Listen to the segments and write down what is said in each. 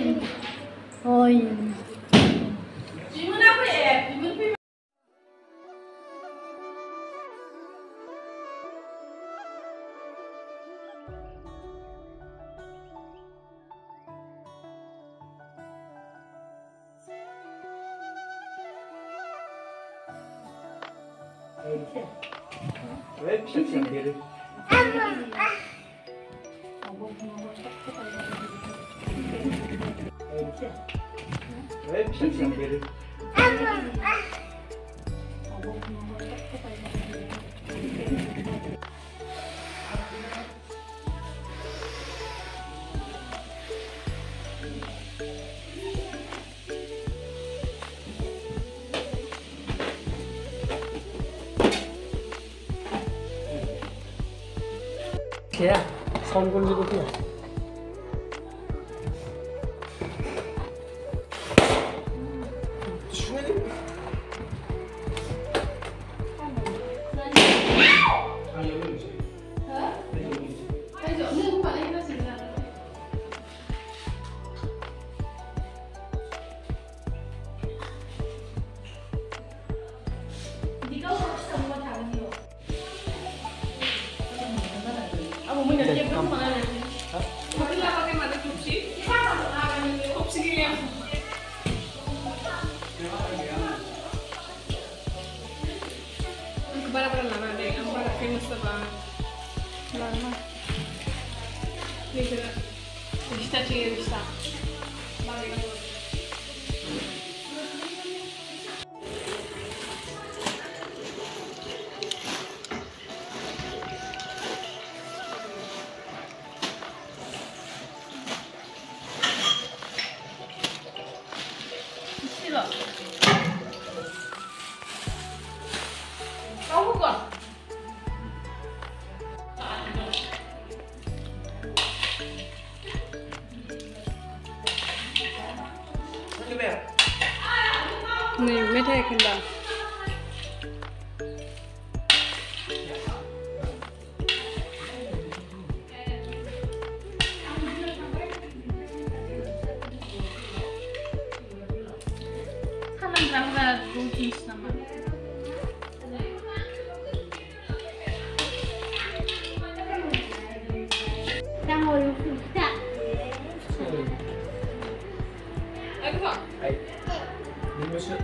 Oh iya. Gimana apa ya? Gimana? 왜 피치한데를? 왜 피치한데를? 걔야, 선 걸리고 그냥. Này, mấy thầy khăn đào. Salam berapa rugi sama? Đang ngồi phụ tạ. Anh có? Ai. Minusu.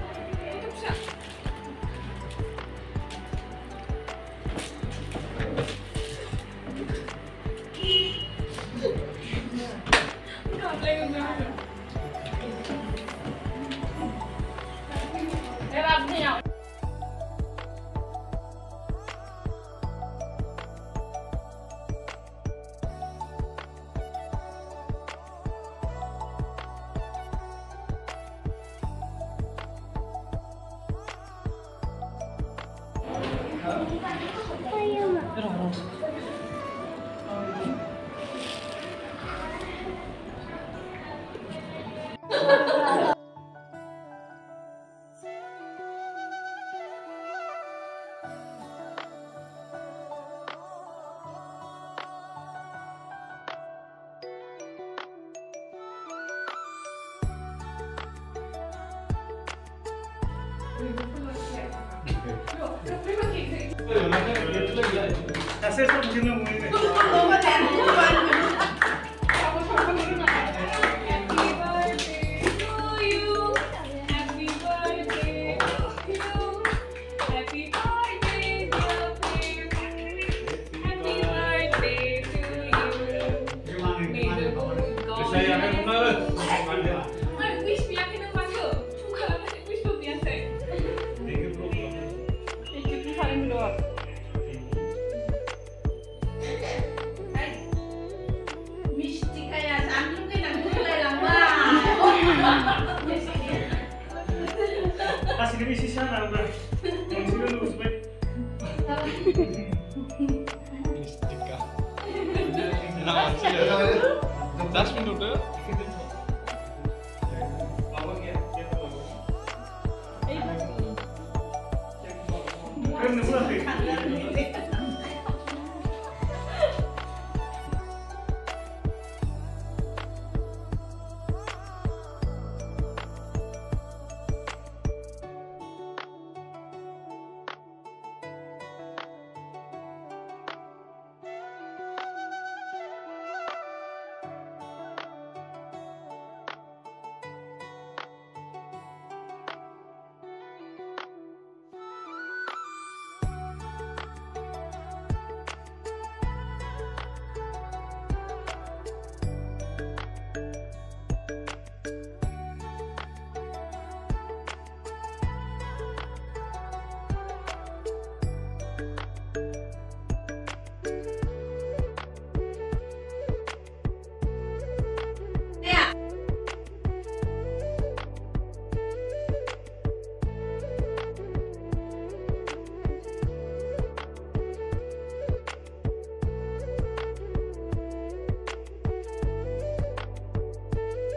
Hacer porque no mueve. Kasih demi sisa lah udah. Masih dulu supaya. Mistika. Enak sih ya. 10 minuten. Prem nih mulai.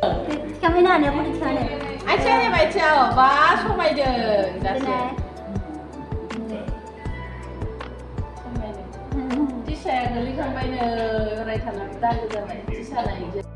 खामायनो हानाया बोरै सानो आइथिंनि बायथियाव बा समायदों दासो समायदों टिसाया गोलैखांबायनो अरायथानानै दागो जाबाय टिसा नायजों